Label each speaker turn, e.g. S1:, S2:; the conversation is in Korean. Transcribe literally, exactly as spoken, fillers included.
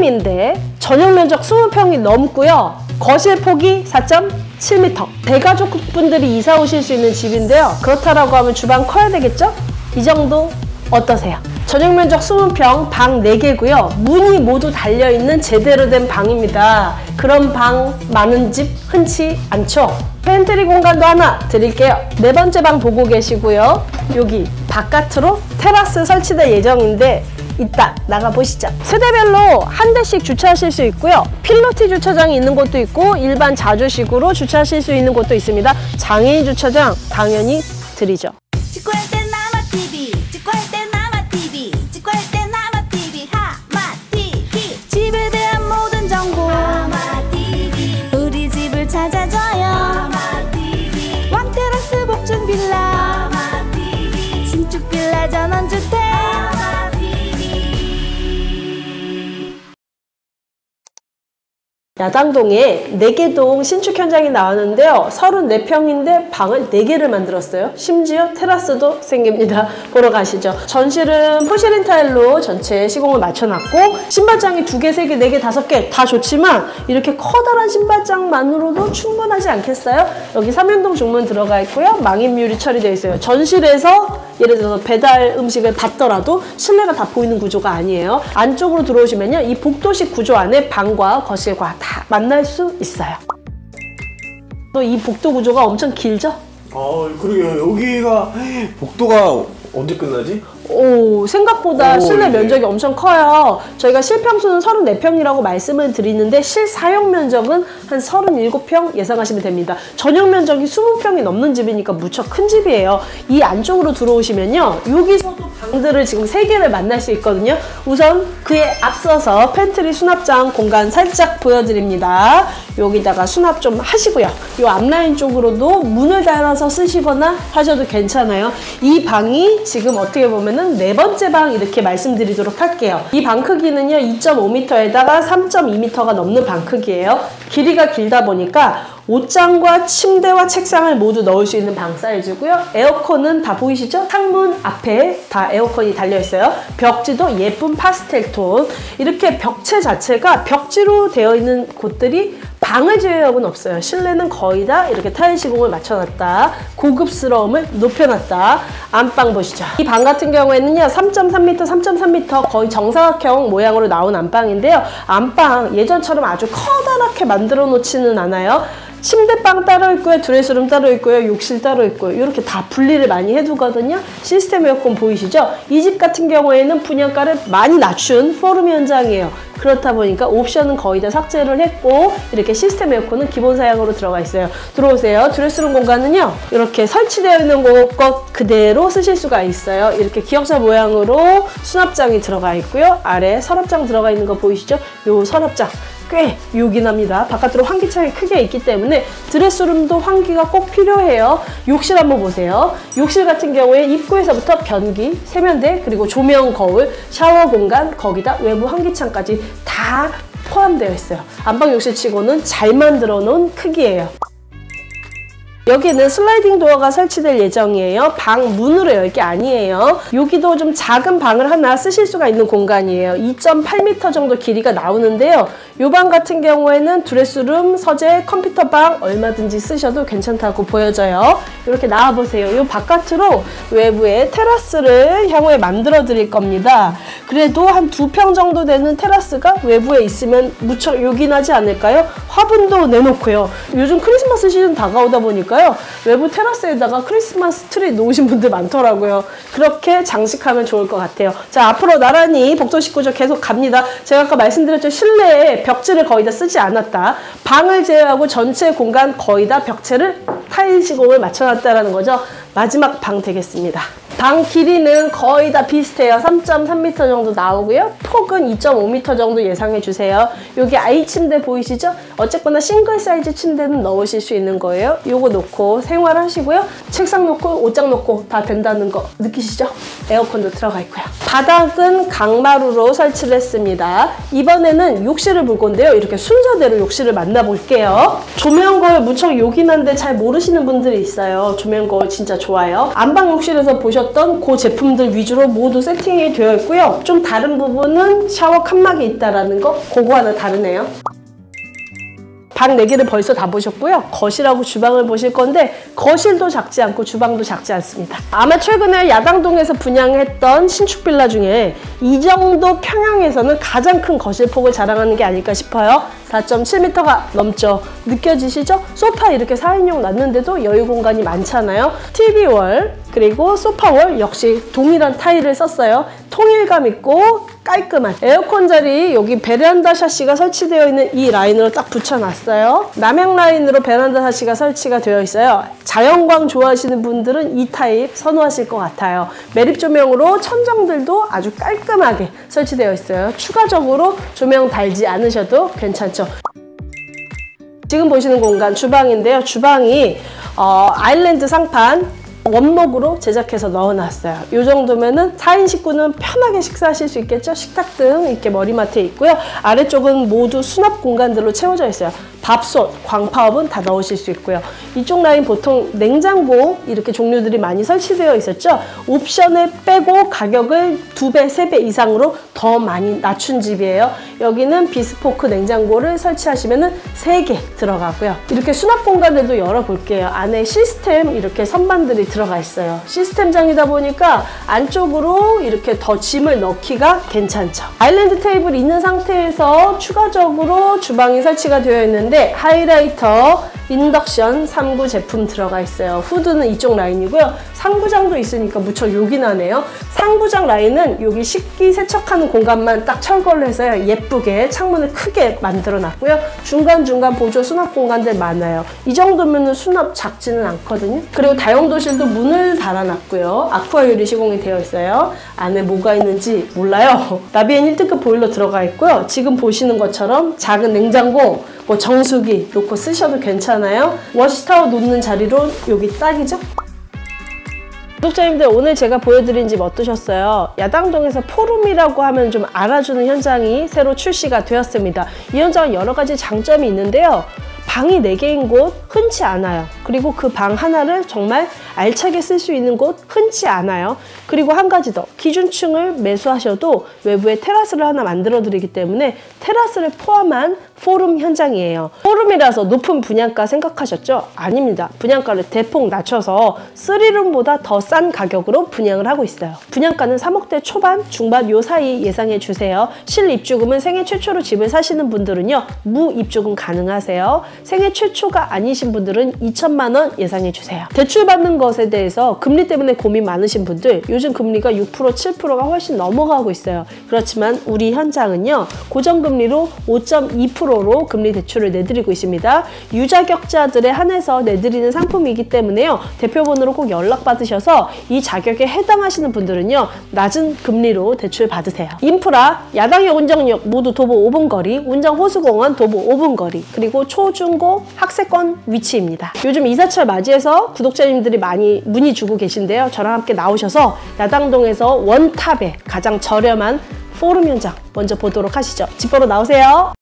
S1: 홈인데 전용 면적 이십 평이 넘고요. 거실 폭이 사 점 칠 미터. 대가족분들이 이사 오실 수 있는 집인데요. 그렇다라고 하면 주방 커야 되겠죠? 이 정도 어떠세요? 전용 면적 이십 평, 방 네 개고요. 문이 모두 달려있는 제대로 된 방입니다. 그런 방 많은 집 흔치 않죠? 팬트리 공간도 하나 드릴게요. 네 번째 방 보고 계시고요. 여기 바깥으로 테라스 설치될 예정인데 이따 나가보시죠. 세대별로 한 대씩 주차하실 수 있고요. 필로티 주차장이 있는 곳도 있고 일반 자주식으로 주차하실 수 있는 곳도 있습니다. 장애인 주차장 당연히 드리죠.
S2: 직구할 땐 나마 티비, 직구할 땐 나마 티비, 직구할 땐 나마 티비, 하마 티비. 집에 대한 모든 정보 하마 티비. 우리 집을 찾아줘요. 하마 티비. 왕테라스 복층 빌라 하마 티비. 신축 빌라 전원주택 하마 티비.
S1: 야당동에 네 개 동 신축 현장이 나왔는데요. 서른네 평인데 방을 네 개를 만들었어요. 심지어 테라스도 생깁니다. 보러 가시죠. 전실은 포시린 타일로 전체 시공을 맞춰놨고 신발장이 두 개, 세 개, 네 개, 다섯 개 다 좋지만 이렇게 커다란 신발장만으로도 충분하지 않겠어요? 여기 삼연동 중문 들어가 있고요. 망인유리 처리되어 있어요. 전실에서 예를 들어서 배달 음식을 받더라도 실내가 다 보이는 구조가 아니에요. 안쪽으로 들어오시면요. 이 복도식 구조 안에 방과 거실과 다 만날 수 있어요. 또 이 복도 구조가 엄청 길죠?
S3: 아, 그러게요. 여기가 복도가 언제 끝나지?
S1: 오, 생각보다
S3: 오,
S1: 실내
S3: 예.
S1: 면적이 엄청 커요. 저희가 실평수는 서른네 평이라고 말씀을 드리는데 실사용 면적은 한 서른일곱 평 예상하시면 됩니다. 전용 면적이 이십 평이 넘는 집이니까 무척 큰 집이에요. 이 안쪽으로 들어오시면요. 여기서도 방들을 지금 세 개를 만날 수 있거든요. 우선 그에 앞서서 팬트리 수납장 공간 살짝 보여드립니다. 여기다가 수납 좀 하시고요. 이 앞라인 쪽으로도 문을 달아서 쓰시거나 하셔도 괜찮아요. 이 방이 지금 어떻게 보면은 네 번째 방 이렇게 말씀드리도록 할게요. 이 방 크기는요 이 점 오 미터에다가 삼 점 이 미터가 넘는 방 크기예요. 길이가 길다 보니까 옷장과 침대와 책상을 모두 넣을 수 있는 방 사이즈고요. 에어컨은 다 보이시죠? 창문 앞에 다 에어컨이 달려있어요. 벽지도 예쁜 파스텔 톤. 이렇게 벽체 자체가 벽지로 되어 있는 곳들이 방을 제외하고는 없어요. 실내는 거의 다 이렇게 타일 시공을 맞춰놨다. 고급스러움을 높여놨다. 안방 보시죠. 이 방 같은 경우에는요 삼 점 삼 미터, 삼 점 삼 미터 거의 정사각형 모양으로 나온 안방인데요. 안방 예전처럼 아주 커다랗게 만들어 놓지는 않아요. 침대방 따로 있고요. 드레스룸 따로 있고요. 욕실 따로 있고요. 이렇게 다 분리를 많이 해두거든요. 시스템 에어컨 보이시죠? 이 집 같은 경우에는 분양가를 많이 낮춘 포럼 현장이에요. 그렇다 보니까 옵션은 거의 다 삭제를 했고 이렇게 시스템 에어컨은 기본 사양으로 들어가 있어요. 들어오세요. 드레스룸 공간은요. 이렇게 설치되어 있는 것 그대로 쓰실 수가 있어요. 이렇게 기역자 모양으로 수납장이 들어가 있고요. 아래 서랍장 들어가 있는 거 보이시죠? 요 서랍장. 꽤 요긴합니다. 바깥으로 환기창이 크게 있기 때문에 드레스룸도 환기가 꼭 필요해요. 욕실 한번 보세요. 욕실 같은 경우에 입구에서부터 변기, 세면대, 그리고 조명, 거울, 샤워 공간, 거기다 외부 환기창까지 다 포함되어 있어요. 안방 욕실 치고는 잘 만들어 놓은 크기예요. 여기는 슬라이딩 도어가 설치될 예정이에요. 방 문으로 열 게 아니에요. 여기도 좀 작은 방을 하나 쓰실 수가 있는 공간이에요. 이 점 팔 미터 정도 길이가 나오는데요. 이 방 같은 경우에는 드레스룸, 서재, 컴퓨터방 얼마든지 쓰셔도 괜찮다고 보여져요. 이렇게 나와보세요. 이 바깥으로 외부에 테라스를 향후에 만들어 드릴 겁니다. 그래도 한 두 평 정도 되는 테라스가 외부에 있으면 무척 요긴하지 않을까요? 화분도 내놓고요. 요즘 크리스마스 시즌 다가오다 보니까 외부 테라스에다가 크리스마스 트리 놓으신 분들 많더라고요. 그렇게 장식하면 좋을 것 같아요. 자, 앞으로 나란히 복도식 구조 계속 갑니다. 제가 아까 말씀드렸죠. 실내에 벽지를 거의 다 쓰지 않았다. 방을 제외하고 전체 공간 거의 다 벽체를 타일 시공을 맞춰놨다는 거죠. 마지막 방 되겠습니다. 방 길이는 거의 다 비슷해요. 삼 점 삼 미터 정도 나오고요. 폭은 이 점 오 미터 정도 예상해 주세요. 여기 아이 침대 보이시죠? 어쨌거나 싱글 사이즈 침대는 넣으실 수 있는 거예요. 요거 놓고 생활하시고요. 책상 놓고 옷장 놓고 다 된다는 거 느끼시죠? 에어컨도 들어가 있고요. 바닥은 강마루로 설치를 했습니다. 이번에는 욕실을 볼 건데요. 이렇게 순서대로 욕실을 만나볼게요. 조명 거울 무척 요긴한데 잘 모르시는 분들이 있어요. 조명 거울 진짜 좋아요. 안방 욕실에서 보셨던 보셨던 그 제품들 위주로 모두 세팅이 되어 있고요. 좀 다른 부분은 샤워 칸막이 있다라는 거, 그거 하나 다르네요. 방 네 개를 벌써 다 보셨고요. 거실하고 주방을 보실 건데 거실도 작지 않고 주방도 작지 않습니다. 아마 최근에 야당동에서 분양했던 신축 빌라 중에 이 정도 평형에서는 가장 큰 거실 폭을 자랑하는 게 아닐까 싶어요. 사 점 칠 미터가 넘죠. 느껴지시죠? 소파 이렇게 사 인용 놨는데도 여유 공간이 많잖아요. 티비월 그리고 소파월 역시 동일한 타일을 썼어요. 통일감 있고 깔끔한 에어컨 자리, 여기 베란다 샤시가 설치되어 있는 이 라인으로 딱 붙여놨어요. 남향 라인으로 베란다 샤시가 설치가 되어 있어요. 자연광 좋아하시는 분들은 이 타입 선호하실 것 같아요. 매립 조명으로 천정들도 아주 깔끔하게 설치되어 있어요. 추가적으로 조명 달지 않으셔도 괜찮죠. 지금 보시는 공간 주방인데요. 주방이 어, 아일랜드 상판 원목으로 제작해서 넣어놨어요. 이 정도면은 사 인 식구는 편하게 식사하실 수 있겠죠? 식탁 등 이렇게 머리맡에 있고요. 아래쪽은 모두 수납 공간들로 채워져 있어요. 밥솥, 광파업은 다 넣으실 수 있고요. 이쪽 라인 보통 냉장고 이렇게 종류들이 많이 설치되어 있었죠. 옵션을 빼고 가격을 두 배, 세 배 이상으로 더 많이 낮춘 집이에요. 여기는 비스포크 냉장고를 설치하시면 세 개 들어가고요. 이렇게 수납 공간들도 열어볼게요. 안에 시스템 이렇게 선반들이 들어가 있어요. 시스템장이다 보니까 안쪽으로 이렇게 더 짐을 넣기가 괜찮죠. 아일랜드 테이블이 있는 상태에서 추가적으로 주방이 설치가 되어 있는데 하이라이터, 인덕션 삼 구 제품 들어가 있어요. 후드는 이쪽 라인이고요. 상부장도 있으니까 무척 욕이 나네요. 상부장 라인은 여기 식기 세척하는 공간만 딱 철거를 해서요. 예쁘게 창문을 크게 만들어 놨고요. 중간중간 보조 수납 공간들 많아요. 이 정도면 수납 작지는 않거든요. 그리고 다용도실도 문을 달아놨고요. 아쿠아 유리 시공이 되어 있어요. 안에 뭐가 있는지 몰라요. 라비엔 일 등급 보일러 들어가 있고요. 지금 보시는 것처럼 작은 냉장고, 뭐 정수기 놓고 쓰셔도 괜찮아요. 워시타워 놓는 자리로 여기 딱이죠? 구독자님들, 오늘 제가 보여드린 집 어떠셨어요? 야당동에서 포룸이라고 하면 좀 알아주는 현장이 새로 출시가 되었습니다. 이 현장은 여러 가지 장점이 있는데요. 방이 네 개인 곳 흔치 않아요. 그리고 그 방 하나를 정말 알차게 쓸 수 있는 곳 흔치 않아요. 그리고 한 가지 더, 기준층을 매수하셔도 외부에 테라스를 하나 만들어 드리기 때문에 테라스를 포함한 포룸 현장이에요. 포룸이라서 높은 분양가 생각하셨죠? 아닙니다. 분양가를 대폭 낮춰서 쓰리룸보다 더 싼 가격으로 분양을 하고 있어요. 분양가는 삼억대 초반, 중반 요 사이 예상해 주세요. 실입주금은 생애 최초로 집을 사시는 분들은요, 무입주금 가능하세요. 생애 최초가 아니신 분들은 이천만 원 예상해 주세요. 대출받는 것에 대해서 금리 때문에 고민 많으신 분들, 요즘 금리가 육 퍼센트, 칠 퍼센트가 훨씬 넘어가고 있어요. 그렇지만 우리 현장은요, 고정금리로 오 점 이 퍼센트로 금리 대출을 내드리고 있습니다. 유자격자들에 한해서 내드리는 상품이기 때문에요, 대표번호로 꼭 연락받으셔서 이 자격에 해당하시는 분들은요, 낮은 금리로 대출 받으세요. 인프라, 야당역, 운정역 모두 도보 오 분 거리, 운정호수공원 도보 오 분 거리, 그리고 초중고 학세권 위치입니다. 요즘 이사철 맞이해서 구독자님들이 많이 문의 주고 계신데요. 저랑 함께 나오셔서 야당동에서 원탑에 가장 저렴한 포룸 현장 먼저 보도록 하시죠. 집 보러 나오세요.